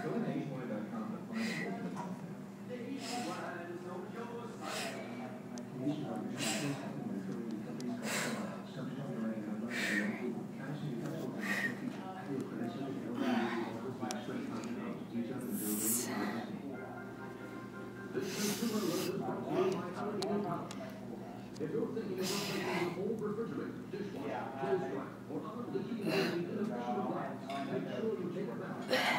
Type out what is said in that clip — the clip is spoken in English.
Go to nationwide.com to find if you're thinking about making an old refrigerator, dishwasher, clothes dryer, or other leaking inefficient appliance, make sure you take it back.